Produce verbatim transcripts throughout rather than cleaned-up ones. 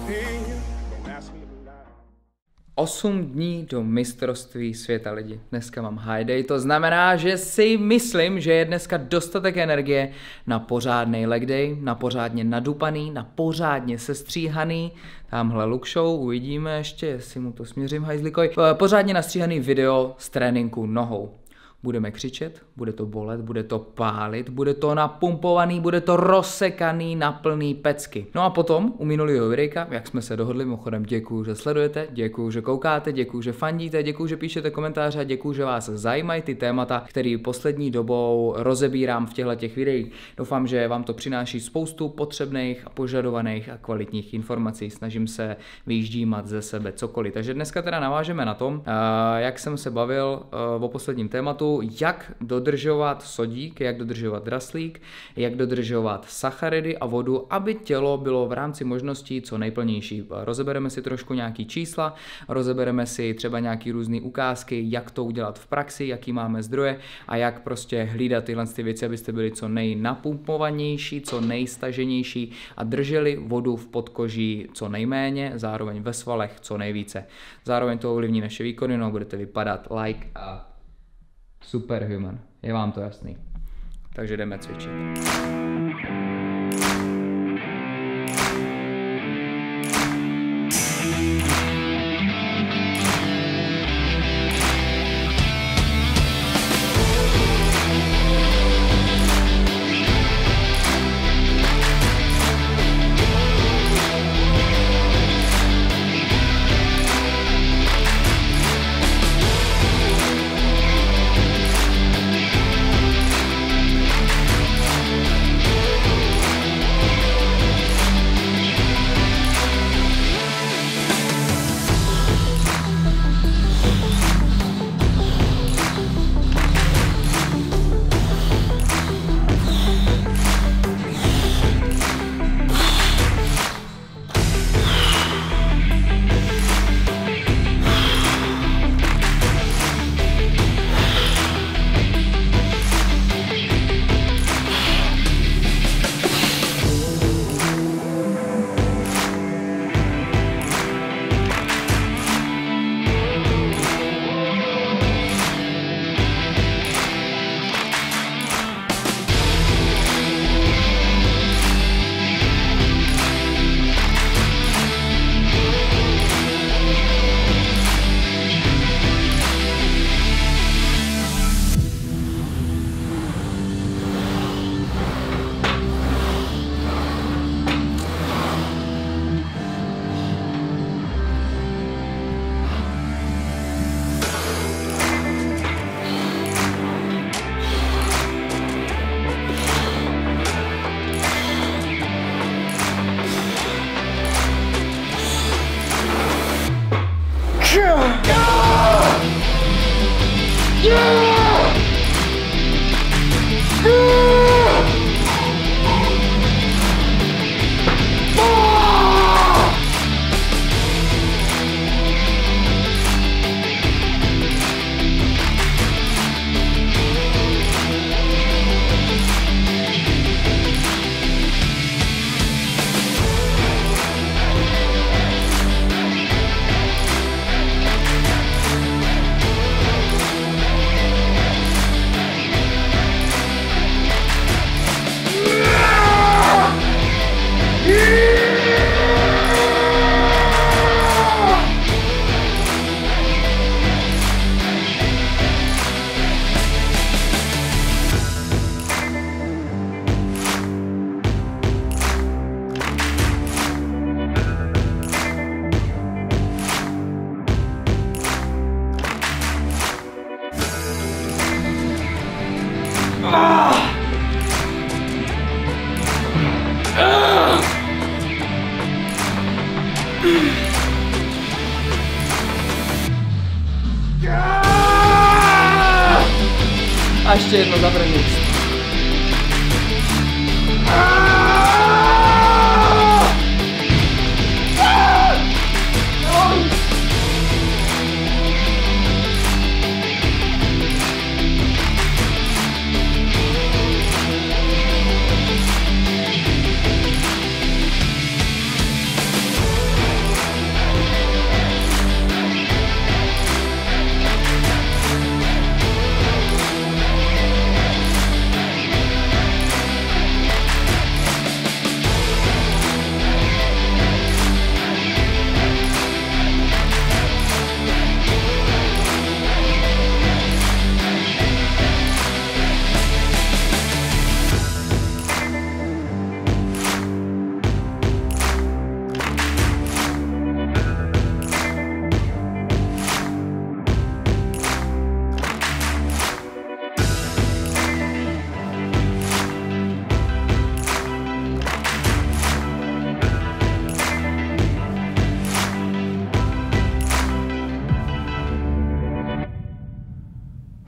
osm dní do mistrovství světa lidi. Dneska mám high day, to znamená, že si myslím, že je dneska dostatek energie na pořádnej leg day, na pořádně nadupaný, na pořádně sestříhaný, tamhle look show, uvidíme ještě, jestli mu to směřím hajzlikoj, pořádně nastříhaný video z tréninku nohou. Budeme křičet, bude to bolet, bude to pálit, bude to napumpovaný, bude to rozsekaný na plný pecky. No a potom u minulého videjka, jak jsme se dohodli, mimochodem děkuju, že sledujete, děkuju, že koukáte, děkuju, že fandíte, děkuju, že píšete komentáře a děkuju, že vás zajímají ty témata, které poslední dobou rozebírám v těchto těch videích. Doufám, že vám to přináší spoustu potřebných a požadovaných a kvalitních informací. Snažím se vyjíždímat ze sebe cokoliv. Takže dneska teda navážeme na tom, jak jsem se bavil o posledním tématu, jak dodržovat sodík, jak dodržovat draslík, jak dodržovat sacharidy a vodu, aby tělo bylo v rámci možností co nejplnější. Rozebereme si trošku nějaký čísla, rozebereme si třeba nějaký různé ukázky, jak to udělat v praxi, jaký máme zdroje a jak prostě hlídat tyhle ty věci, abyste byli co nejnapumpovanější, co nejstaženější a drželi vodu v podkoží co nejméně, zároveň ve svalech co nejvíce. Zároveň to ovlivní naše výkony, no budete vypadat like a superhuman, je vám to jasný. Takže jdeme cvičit. A ještě jedno zavrnit.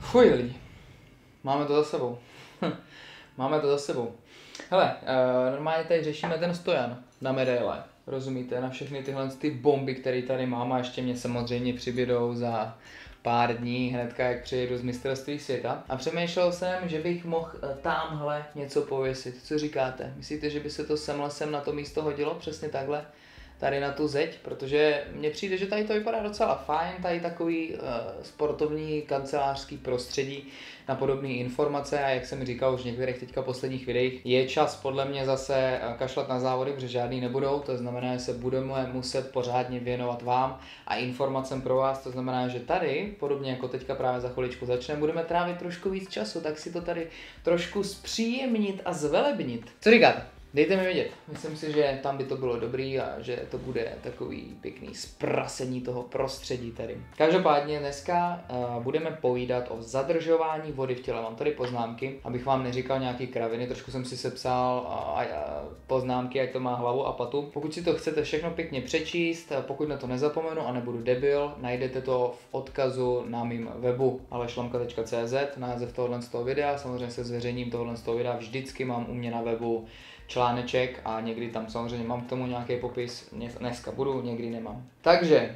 Fuj lidi, máme to za sebou. Máme to za sebou. Hele, uh, normálně tady řešíme ten stojan na medaile. Rozumíte, na všechny tyhle ty bomby, které tady mám, a ještě mě samozřejmě přibydou za pár dní, hnedka jak přijedu z mistrovství světa. A přemýšlel jsem, že bych mohl tamhle něco pověsit. Co říkáte? Myslíte, že by se to semhle sem na to místo hodilo? Přesně takhle? Tady na tu zeď, protože mně přijde, že tady to vypadá docela fajn, tady takový uh, sportovní kancelářský prostředí na podobné informace, a jak jsem říkal už v některých teďka posledních videích, je čas podle mě zase kašlat na závody, protože žádný nebudou, to znamená, že se budeme muset pořádně věnovat vám a informacem pro vás, to znamená, že tady, podobně jako teďka právě za chviličku začneme, budeme trávit trošku víc času, tak si to tady trošku zpříjemnit a zvelebnit. Co říkáte? Dejte mi vědět. Myslím si, že tam by to bylo dobrý a že to bude takový pěkný zprasení toho prostředí tady. Každopádně dneska uh, budeme povídat o zadržování vody v těle. Mám tady poznámky, abych vám neříkal nějaký kraviny, trošku jsem si sepsal uh, uh, poznámky, ať to má hlavu a patu. Pokud si to chcete všechno pěkně přečíst, pokud na to nezapomenu a nebudu debil, najdete to v odkazu na mým webu alešlamka tečka cé zet, název tohohle z toho videa, samozřejmě se zveřejním tohohle z toho videa, vždycky mám u mě na webu článeček a někdy tam samozřejmě mám k tomu nějaký popis, dneska budu, někdy nemám. Takže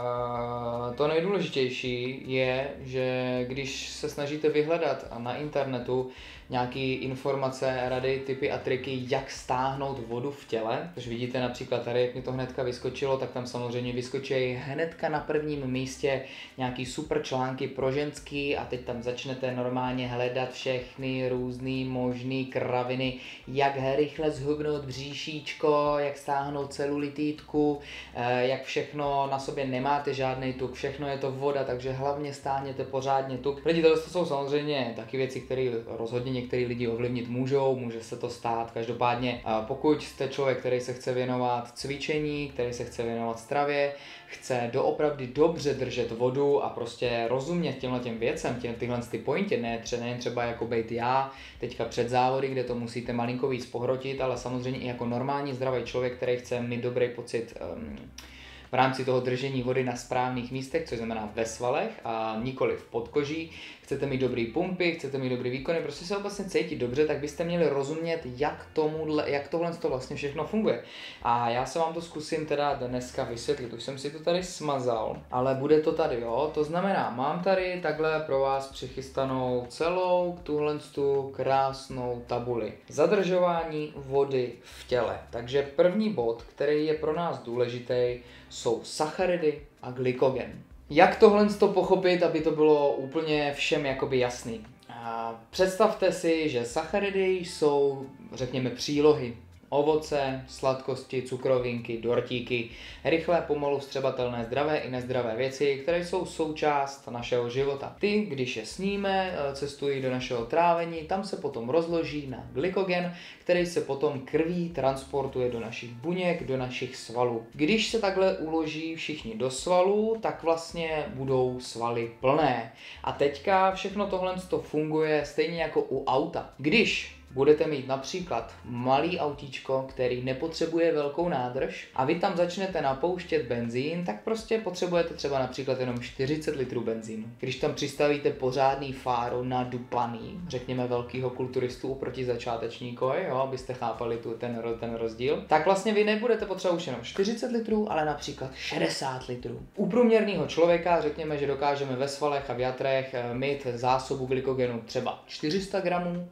uh, to nejdůležitější je, že když se snažíte vyhledat na internetu nějaké informace, rady, tipy a triky, jak stáhnout vodu v těle, což vidíte například tady, jak mi to hnedka vyskočilo, tak tam samozřejmě vyskočí hnedka na prvním místě nějaký super články pro ženský a teď tam začnete normálně hledat všechny různý možný kraviny, jak rychle zhubnout bříšíčko, jak stáhnout celulitítku, jak všechno na sobě nemáte žádný tuk, všechno je to voda, takže hlavně stáhněte pořádně tuk. Lidi, to jsou samozřejmě taky věci, které rozhodně některý lidi ovlivnit můžou, může se to stát. Každopádně pokud jste člověk, který se chce věnovat cvičení, který se chce věnovat stravě, chce doopravdy dobře držet vodu a prostě rozumět těmhle těm věcem, těm, tyhle ty pointě, ne, tře, nejen třeba jako bejt já, teďka před závody, kde to musíte malinko víc pohrotit, ale samozřejmě i jako normální zdravý člověk, který chce mít dobrý pocit um, v rámci toho držení vody na správných místech, což znamená ve svalech a nikoli v podkoží. Chcete mít dobrý pumpy, chcete mít dobrý výkony, prostě se vlastně cítit dobře, tak byste měli rozumět, jak, tomuhle, jak tohle to vlastně všechno funguje. A já se vám to zkusím teda dneska vysvětlit. Už jsem si to tady smazal, ale bude to tady, jo. To znamená, mám tady takhle pro vás přichystanou celou tuhle tu krásnou tabuli. Zadržování vody v těle. Takže první bod, který je pro nás důležitý, jsou sacharidy a glykogen. Jak tohle to pochopit, aby to bylo úplně všem jakoby jasný? A představte si, že sacharidy jsou, řekněme, přílohy. Ovoce, sladkosti, cukrovinky, dortíky, rychlé, pomalu vstřebatelné zdravé i nezdravé věci, které jsou součást našeho života. Ty, když je sníme, cestují do našeho trávení, tam se potom rozloží na glykogen, který se potom krví transportuje do našich buněk, do našich svalů. Když se takhle uloží všichni do svalů, tak vlastně budou svaly plné. A teďka všechno tohle funguje stejně jako u auta. Když budete mít například malý autíčko, který nepotřebuje velkou nádrž a vy tam začnete napouštět benzín, tak prostě potřebujete třeba například jenom čtyřicet litrů benzínu. Když tam přistavíte pořádný fáro nadupaný, řekněme velkýho kulturistu oproti začátečníkovi, jo, abyste chápali tu, ten, ten rozdíl, tak vlastně vy nebudete potřebovat už jenom čtyřicet litrů, ale například šedesát litrů. U průměrného člověka řekněme, že dokážeme ve svalech a v jatrech mít zásobu glykogenu třeba čtyři sta gramů,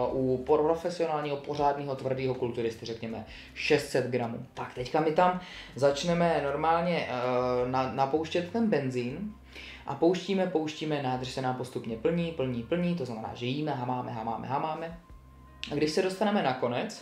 u profesionálního, pořádného, tvrdého kulturisty, řekněme šest set gramů. Tak teďka my tam začneme normálně uh, na, napouštět ten benzín a pouštíme, pouštíme, nádrž se nám postupně plní, plní, plní, to znamená, že jíme, hamáme, hamáme, hamáme. A když se dostaneme na konec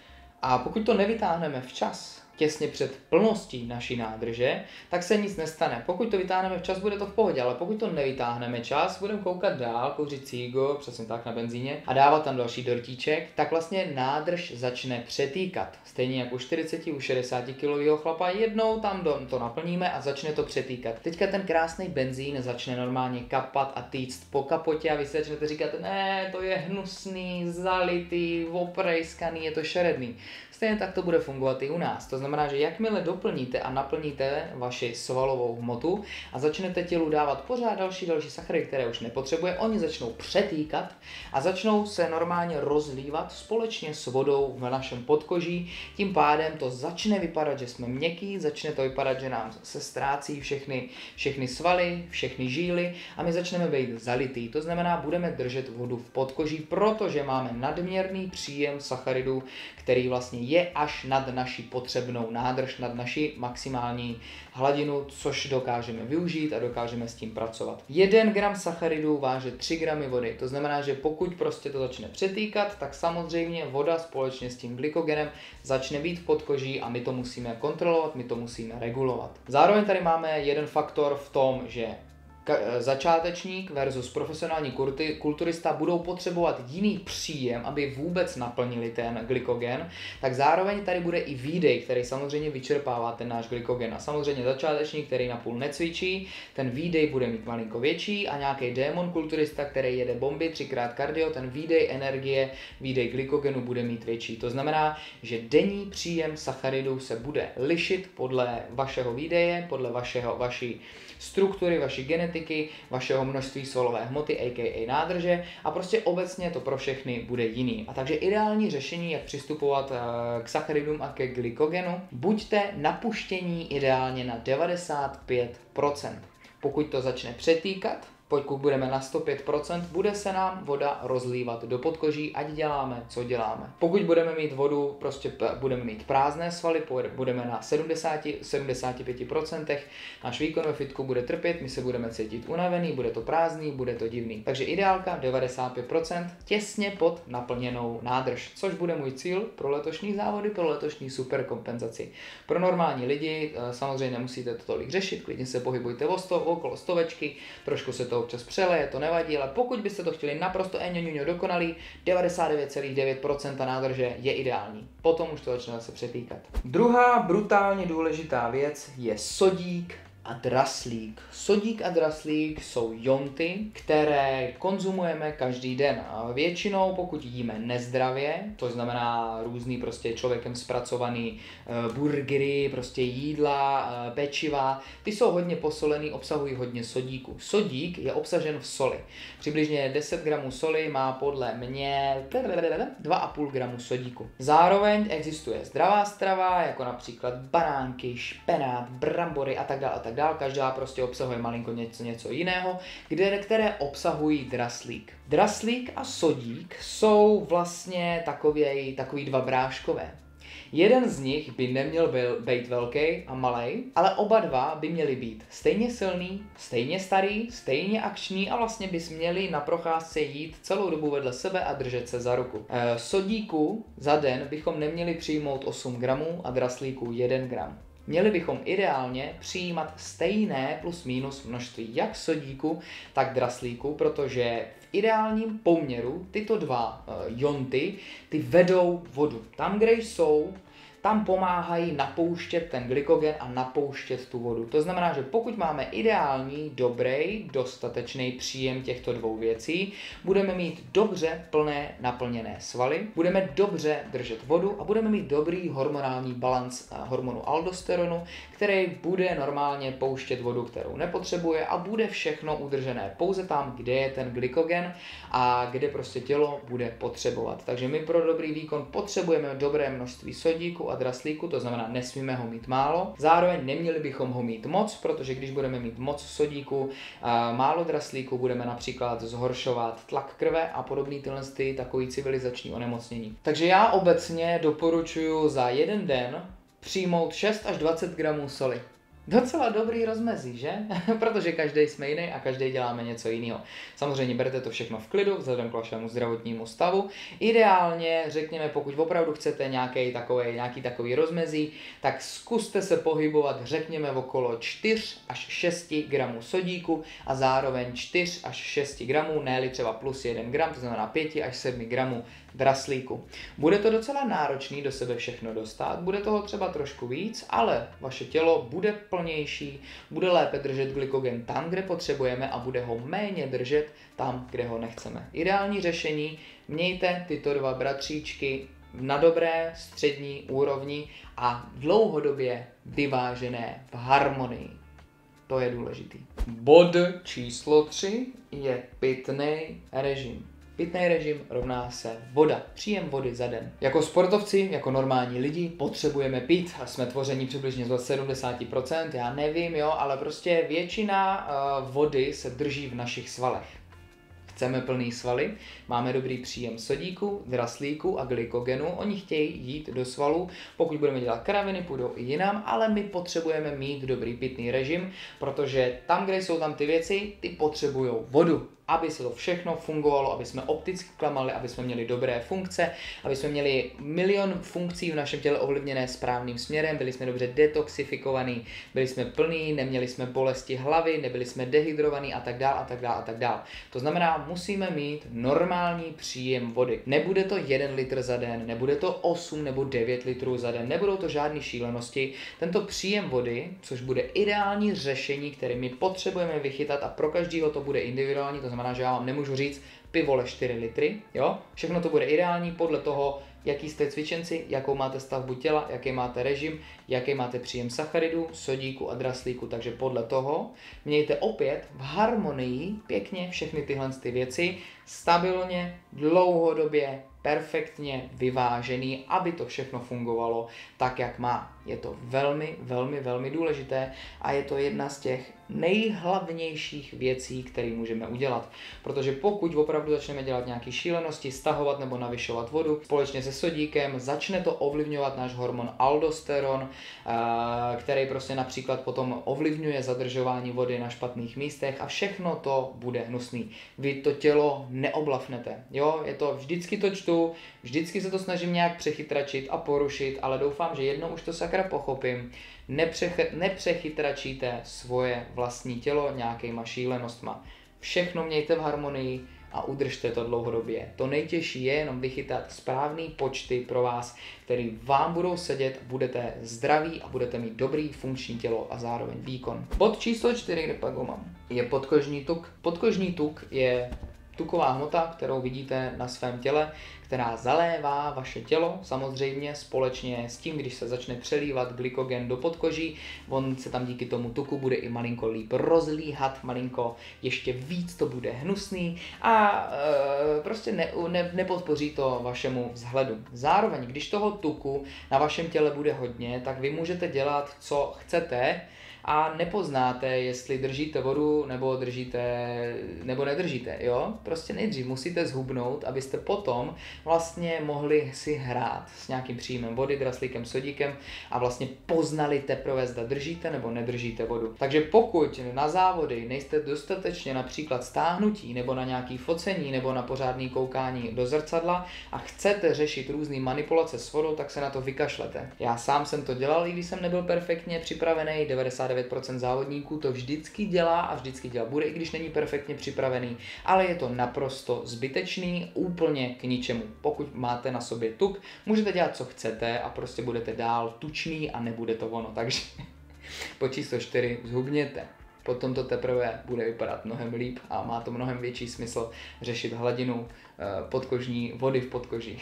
a pokud to nevytáhneme včas, těsně před plností naší nádrže, tak se nic nestane. Pokud to vytáhneme včas, bude to v pohodě, ale pokud to nevytáhneme čas, budeme koukat dál, kouřit cígo, přesně tak na benzíně, a dávat tam další dortíček, tak vlastně nádrž začne přetýkat. Stejně jako u čtyřicet, u šedesát kilového chlapa, jednou tam to naplníme a začne to přetýkat. Teďka ten krásný benzín začne normálně kapat a týct po kapotě a vy si začnete říkat, ne, to je hnusný, zalitý, oprejskaný, je to šeredný. Stejně tak to bude fungovat i u nás. To znamená, že jakmile doplníte a naplníte vaši svalovou hmotu a začnete tělu dávat pořád další další sacharidy, které už nepotřebuje, oni začnou přetýkat a začnou se normálně rozlívat společně s vodou v našem podkoží. Tím pádem to začne vypadat, že jsme měkký, začne to vypadat, že nám se ztrácí všechny, všechny svaly, všechny žíly a my začneme být zalitý. To znamená, budeme držet vodu v podkoží, protože máme nadměrný příjem sacharidů, který vlastně je až nad naší potřebnou nádrž, nad naší maximální hladinu, což dokážeme využít a dokážeme s tím pracovat. jeden gram sacharidů váže tři gramy vody, to znamená, že pokud prostě to začne přetýkat, tak samozřejmě voda společně s tím glykogenem začne být v podkoží a my to musíme kontrolovat, my to musíme regulovat. Zároveň tady máme jeden faktor v tom, že začátečník versus profesionální kulturista budou potřebovat jiný příjem, aby vůbec naplnili ten glykogen, tak zároveň tady bude i výdej, který samozřejmě vyčerpává ten náš glykogen. A samozřejmě začátečník, který napůl necvičí, ten výdej bude mít malinko větší a nějaký démon kulturista, který jede bomby, třikrát kardio, ten výdej energie, výdej glykogenu bude mít větší. To znamená, že denní příjem sacharidů se bude lišit podle vašeho výdeje, podle vašeho, vaší struktury, vaší genetiky, vašeho množství svalové hmoty, aka nádrže, a prostě obecně to pro všechny bude jiný. A takže ideální řešení, jak přistupovat k sacharidům a ke glykogenu, buďte napuštění ideálně na devadesát pět procent. Pokud to začne přetýkat, pokud budeme na sto pět procent, bude se nám voda rozlívat do podkoží, ať děláme, co děláme. Pokud budeme mít vodu, prostě budeme mít prázdné svaly, budeme na sedmdesát až sedmdesát pět procent, náš výkon ve fitku bude trpět, my se budeme cítit unavený, bude to prázdný, bude to divný. Takže ideálka devadesát pět procent, těsně pod naplněnou nádrž, což bude můj cíl pro letošní závody, pro letošní superkompenzaci. Pro normální lidi samozřejmě nemusíte to tolik řešit, klidně se pohybujte okolo stovečky, trošku se to občas přeleje, to nevadí, ale pokud byste to chtěli naprosto eňoňuňo dokonalý, devadesát devět celá devět procent nádrže je ideální. Potom už to začne se přetýkat. Druhá brutálně důležitá věc je sodík a draslík. Sodík a draslík jsou jonty, které konzumujeme každý den. A většinou, pokud jíme nezdravě, to znamená různý prostě člověkem zpracovaný uh, burgery, prostě jídla, uh, pečiva, ty jsou hodně posolený, obsahují hodně sodíku. Sodík je obsažen v soli. Přibližně deset gramů soli má podle mě dva a půl gramu sodíku. Zároveň existuje zdravá strava, jako například banánky, špenát, brambory a tak dále a tak dál, každá prostě obsahuje malinko něco, něco jiného, kde, které obsahují draslík. Draslík a sodík jsou vlastně takový, takový dva bráškové. Jeden z nich by neměl být velký a malý, ale oba dva by měli být stejně silný, stejně starý, stejně akční a vlastně bys měli na procházce jít celou dobu vedle sebe a držet se za ruku. E, sodíku za den bychom neměli přijmout osm gramů a draslíku jeden gram. Měli bychom ideálně přijímat stejné plus minus množství jak sodíku, tak draslíku, protože v ideálním poměru tyto dva uh, jonty ty vedou vodu. Tam, kde jsou, tam pomáhají napouštět ten glykogen a napouštět tu vodu. To znamená, že pokud máme ideální, dobrý, dostatečný příjem těchto dvou věcí, budeme mít dobře plné naplněné svaly, budeme dobře držet vodu a budeme mít dobrý hormonální balans hormonu aldosteronu, který bude normálně pouštět vodu, kterou nepotřebuje a bude všechno udržené pouze tam, kde je ten glykogen a kde prostě tělo bude potřebovat. Takže my pro dobrý výkon potřebujeme dobré množství sodíku a draslíku, to znamená, nesmíme ho mít málo. Zároveň neměli bychom ho mít moc, protože když budeme mít moc sodíku a málo draslíku, budeme například zhoršovat tlak krve a podobný tyhle ty takový civilizační onemocnění. Takže já obecně doporučuji za jeden den přijmout šest až dvacet gramů soli. Docela dobrý rozmezí, že? Protože každý jsme jiný a každý děláme něco jiného. Samozřejmě berte to všechno v klidu, vzhledem k vašemu zdravotnímu stavu. Ideálně, řekněme, pokud opravdu chcete nějaký takový, nějaký takový rozmezí, tak zkuste se pohybovat, řekněme, okolo čtyři až šest gramů sodíku a zároveň čtyři až šest gramů, ne-li třeba plus jeden gram, to znamená pět až sedm gramů draslíku. Bude to docela náročný do sebe všechno dostat, bude toho třeba trošku víc, ale vaše tělo bude plnější, bude lépe držet glykogen tam, kde potřebujeme a bude ho méně držet tam, kde ho nechceme. Ideální řešení, mějte tyto dva bratříčky na dobré střední úrovni a dlouhodobě vyvážené v harmonii. To je důležitý. Bod číslo tři je pitný režim. Pitný režim rovná se voda. Příjem vody za den. Jako sportovci, jako normální lidi potřebujeme pít a jsme tvoření přibližně z sedmdesát procent, já nevím, jo, ale prostě většina uh, vody se drží v našich svalech. Chceme plný svaly, máme dobrý příjem sodíku, draslíku a glykogenu, oni chtějí jít do svalů, pokud budeme dělat kraviny, půjdou i jinam, ale my potřebujeme mít dobrý pitný režim, protože tam, kde jsou tam ty věci, ty potřebují vodu, aby se to všechno fungovalo, aby jsme opticky klamali, aby jsme měli dobré funkce, aby jsme měli milion funkcí v našem těle ovlivněné správným směrem, byli jsme dobře detoxifikovaní, byli jsme plní, neměli jsme bolesti hlavy, nebyli jsme dehydrovaní a tak dál a tak dál a tak dál. To znamená, musíme mít normální příjem vody. Nebude to jeden litr za den, nebude to osm nebo devět litrů za den, nebudou to žádné šílenosti. Tento příjem vody, což bude ideální řešení, které my potřebujeme vychytat a pro každého to bude individuální, to znamená, že já vám nemůžu říct pivole čtyři litry, jo? Všechno to bude ideální podle toho, jaký jste cvičenci, jakou máte stavbu těla, jaký máte režim, jaký máte příjem sacharidů, sodíku a draslíku, takže podle toho mějte opět v harmonii pěkně všechny tyhle ty věci, stabilně, dlouhodobě, perfektně vyvážený, aby to všechno fungovalo tak, jak má. Je to velmi, velmi, velmi důležité a je to jedna z těch nejhlavnějších věcí, které můžeme udělat. Protože pokud opravdu začneme dělat nějaké šílenosti, stahovat nebo navyšovat vodu společně se sodíkem, začne to ovlivňovat náš hormon aldosteron, který prostě například potom ovlivňuje zadržování vody na špatných místech a všechno to bude hnusný. Vy to tělo neoblafnete. Jo, je to, vždycky to čtu, vždycky se to snažím nějak přechytračit a porušit, ale doufám, že jednou už to sakra pochopím. Nepřech, nepřechytračíte svoje vlastní tělo nějakýma šílenostma. Všechno mějte v harmonii a udržte to dlouhodobě. To nejtěžší je jenom vychytat správný počty pro vás, který vám budou sedět, budete zdraví a budete mít dobrý funkční tělo a zároveň výkon. Bod číslo čtyři, kde pak ho mám, je podkožní tuk. Podkožní tuk je tuková hmota, kterou vidíte na svém těle, která zalévá vaše tělo, samozřejmě společně s tím, když se začne přelívat glykogen do podkoží, on se tam díky tomu tuku bude i malinko líp rozlíhat, malinko ještě víc to bude hnusný a e, prostě ne, ne, nepodpoří to vašemu vzhledu. Zároveň, když toho tuku na vašem těle bude hodně, tak vy můžete dělat, co chcete, a nepoznáte, jestli držíte vodu, nebo držíte, nebo nedržíte, jo? Prostě nejdřív musíte zhubnout, abyste potom vlastně mohli si hrát s nějakým příjmem vody, draslíkem, sodíkem a vlastně poznali teprve, zda držíte nebo nedržíte vodu. Takže pokud na závody nejste dostatečně například stáhnutí, nebo na nějaký focení, nebo na pořádný koukání do zrcadla a chcete řešit různé manipulace s vodou, tak se na to vykašlete. Já sám jsem to dělal, i když jsem nebyl perfektně připravený, devadesát devět procent závodníků to vždycky dělá a vždycky dělat bude, i když není perfektně připravený, ale je to naprosto zbytečný, úplně k ničemu. Pokud máte na sobě tuk, můžete dělat, co chcete a prostě budete dál tučný a nebude to ono, takže po číslo čtyři zhubněte. Potom to teprve bude vypadat mnohem líp a má to mnohem větší smysl řešit hladinu podkožní vody v podkoží.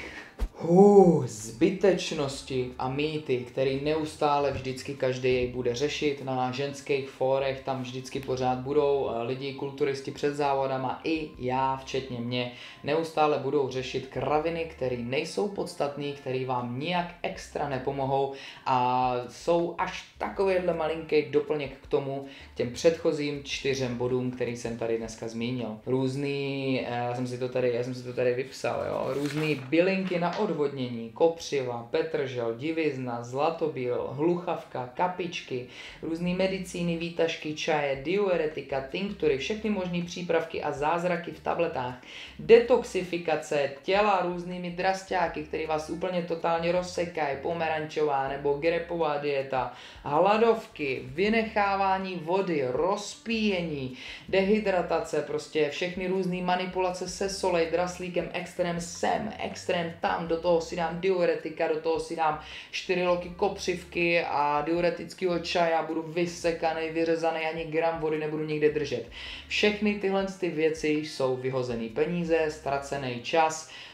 Uh, zbytečnosti a mýty, který neustále vždycky každý bude řešit na ženských fórech, tam vždycky pořád budou lidi, kulturisti před závodama, i já, včetně mě, neustále budou řešit kraviny, které nejsou podstatné, které vám nijak extra nepomohou a jsou až takovýhle malinký doplněk k tomu, k těm předchozím čtyřem bodům, který jsem tady dneska zmínil. Různý, já jsem si to tady, já jsem si to tady vypsal, jo, různý bylinky na odvodnění, kopřiva, petržel, divizna, zlatobíl, hluchavka, kapičky, různý medicíny, výtažky, čaje, diuretika, tinktury, všechny možné přípravky a zázraky v tabletách, detoxifikace těla různými drasťáky, které vás úplně totálně rozsekají, pomerančová nebo grepová dieta, hladovky, vynechávání vody, rozpíjení, dehydratace, prostě všechny různé manipulace se solej, draslíkem, extrém sem, extrém tam, do toho si dám diuretika, do toho si dám čtyři loky kopřivky a diuretického čaja, budu vysekaný, vyřezaný, ani gram vody nebudu nikde držet. Všechny tyhle ty věci jsou vyhozený peníze, ztracený čas,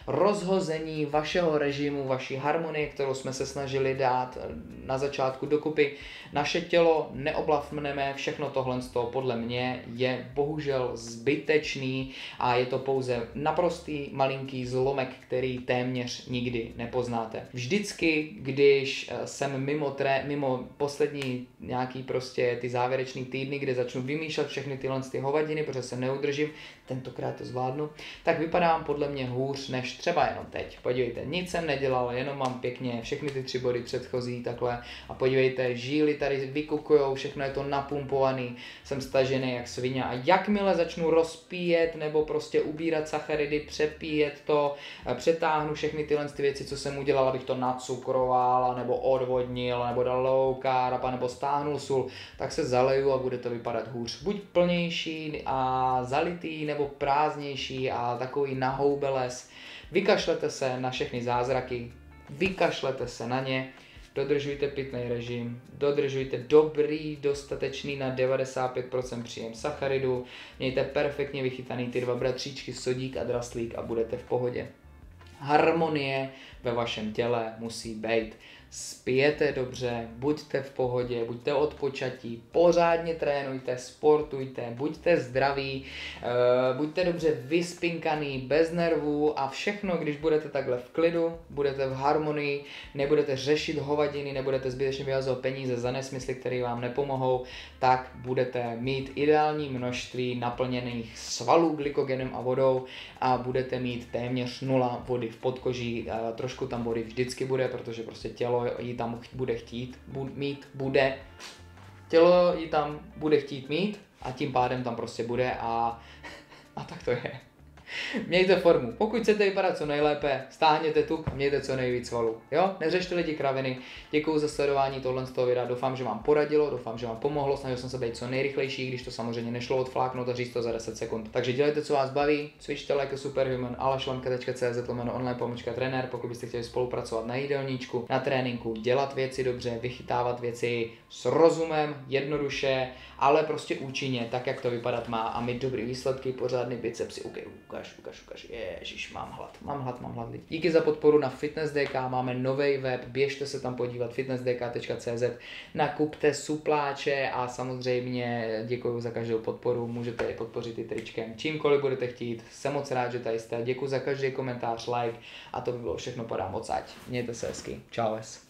rozhození vašeho režimu, vaší harmonie, kterou jsme se snažili dát na začátku dokupy. Naše tělo neoblavneme, všechno tohle z toho podle mě je bohužel zbytečný a je to pouze naprostý malinký zlomek, který téměř nikdy nepoznáte. Vždycky, když jsem mimo, tré, mimo poslední nějaký prostě ty závěrečný týdny, kde začnu vymýšlet všechny tyhle ty hovadiny, protože se neudržím, tentokrát to zvládnu, tak vypadám podle mě hůř než třeba jenom teď. Podívejte, nic jsem nedělal, jenom mám pěkně všechny ty tři body předchozí takhle a podívejte, žíly tady vykukujou, všechno je to napumpovaný, jsem stažený jak svině a jakmile začnu rozpíjet nebo prostě ubírat sacharidy, přepíjet to, přetáhnu všechny tyhle ty věci, co jsem udělal, abych to nacukroval, nebo odvodnil, nebo dal low carb, nebo stáhnul sůl, tak se zaleju a bude to vypadat hůř. Buď plnější a zalitý, nebo prázdnější a takový nahoubeles. Vykašlete se na všechny zázraky, vykašlete se na ně, dodržujte pitný režim, dodržujte dobrý, dostatečný na devadesát pět procent příjem sacharidu, mějte perfektně vychytaný ty dva bratříčky, sodík a draslík a budete v pohodě. Harmonie ve vašem těle musí být. Spijete dobře, buďte v pohodě, buďte odpočatí, pořádně trénujte, sportujte, buďte zdraví, buďte dobře vyspinkaný, bez nervů a všechno, když budete takhle v klidu, budete v harmonii, nebudete řešit hovadiny, nebudete zbytečně vyhazovat peníze za nesmysly, které vám nepomohou, tak budete mít ideální množství naplněných svalů glykogenem a vodou a budete mít téměř nula vody v podkoží, trošku tam vody vždycky bude, protože prostě tělo ji tam bude chtít mít, bude, tělo ji tam bude chtít mít a tím pádem tam prostě bude a, a tak to je. Mějte formu. Pokud chcete vypadat co nejlépe, stáhněte tuk a mějte co nejvíc svalů. Jo? Neřešte lidi kraviny. Děkuju za sledování tohle z toho videa. Doufám, že vám poradilo, doufám, že vám pomohlo. Snažil jsem se být co nejrychlejší, když to samozřejmě nešlo odfláknout a říct to za deset sekund. Takže dělejte, co vás baví, cvičte like superhuman, alešlanka tečka cé zet lomeno online pomlčka trenér, pokud byste chtěli spolupracovat na jídelníčku, na tréninku, dělat věci dobře, vychytávat věci s rozumem, jednoduše, ale prostě účinně, tak jak to vypadat má a mít dobrý výsledky, pořádný bicepsy. Okay, ukaž, ukaž, ukaž, ježiš, mám hlad, mám hlad, mám hlad. Díky za podporu na Fitness D K, máme nový web, běžte se tam podívat, fitness d k tečka cé zet, nakupte supláče a samozřejmě děkuji za každou podporu, můžete je podpořit i tričkem, čímkoliv budete chtít, jsem moc rád, že tady jste, děkuji za každý komentář, like a to by bylo všechno, podám odsaď. Mějte se hezky, čau.